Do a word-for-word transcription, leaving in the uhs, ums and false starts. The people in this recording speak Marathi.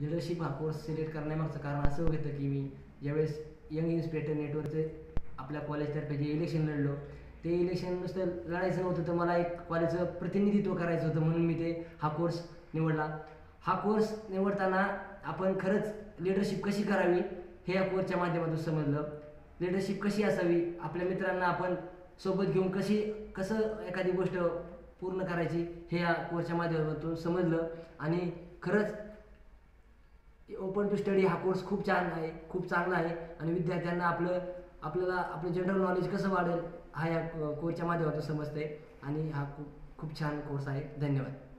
लिडरशिप हा कोर्स सिलेक्ट करण्यामागचं कारण असं होतं की मी ज्यावेळेस यंग इन्स्पेक्टर नेटवर्कचे आपल्या कॉलेजतर्फे जे इलेक्शन लढलो, ते इलेक्शन नुसतं लढायचं नव्हतं, तर मला एक कॉलेजचं प्रतिनिधित्व करायचं होतं, म्हणून मी ते हा कोर्स निवडला. हा कोर्स निवडताना आपण खरंच लिडरशिप कशी करावी हे या कोर्सच्या माध्यमातून समजलं. लिडरशिप कशी असावी, आपल्या मित्रांना आपण सोबत घेऊन कशी कसं एखादी गोष्ट पूर्ण करायची हे या कोर्सच्या माध्यमातून समजलं. आणि खरंच ओपन टू स्टडी हा कोर्स खूप छान आहे, खूप चांगला आहे आणि विद्यार्थ्यांना आपलं आपल्याला आपलं जनरल नॉलेज कसं वाढेल हा या कोर्सच्या माध्यमातून समजतं आहे आणि हा खूप खूप छान कोर्स आहे. धन्यवाद.